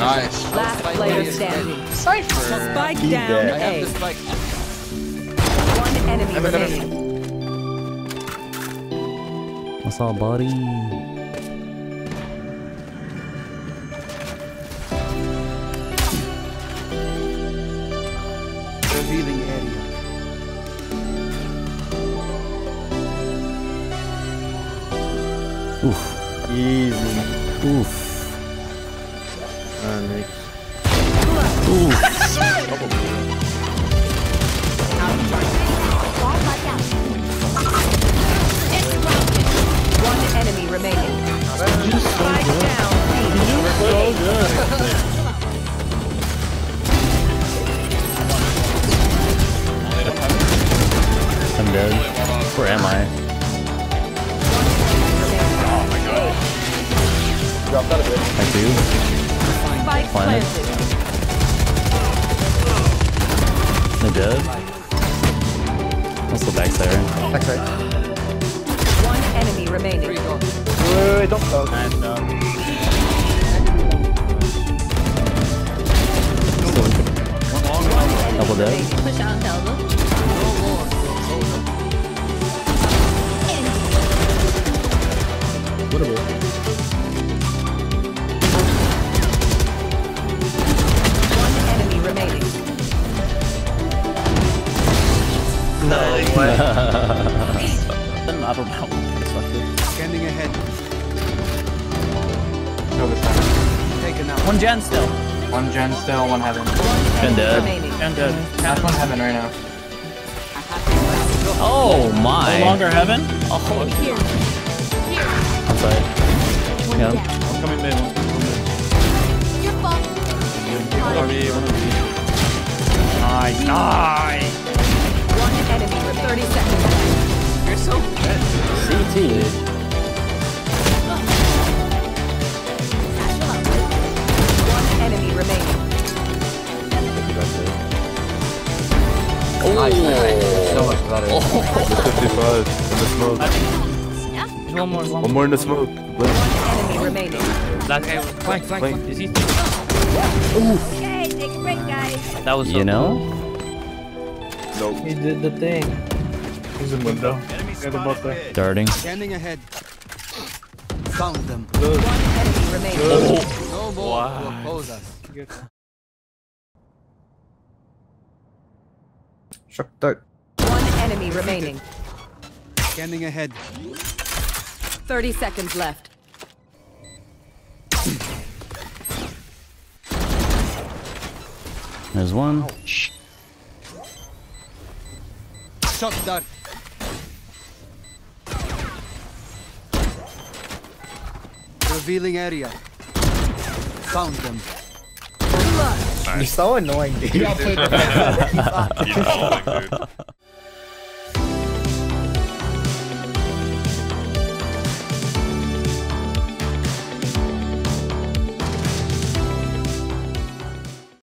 Nice. Last player standing. Cypher. Spike down I have A. the spike. One enemy remaining. What's up, buddy? Revealing area. Oof. Easy. Oof. Nice. Oof. One enemy remaining. Spike down B. So good. I'm dead. Where am I? Drop that a bit. I do. Spike Planet. planted. I'm dead. What's the backside? Backside. One enemy remaining. Wait, don't go. And Double dead. Push out and elbow. what about? One enemy remaining. No way. Another mountain. Scanning ahead. Go this time. Taken out. One gen still. One gen still, one heaven. One And enemy dead. remaining. Gen dead. That's one heaven right now. Oh my. No longer heaven. Oh, outside. Yeah. I'm coming mid. Your fault. Nice. Nice. One enemy for 30 seconds left. You're so good. CT. One enemy remaining. Nice. So much better. 55 in the smoke. There's one more. One more in the smoke. Enemy remaining. That guy was flank. Is he? Okay, take a break, guys. That was so You know? Nope. He did the thing. He's in window. Yeah, they're both there. Darting. Scanning ahead. Found them. One enemy remaining. No more to oppose us. Shock dart. One enemy remaining. Scanning ahead. 30 seconds left. There's one. Shock dart. Revealing area. Found them. You're so annoying, dude. Keep falling, dude.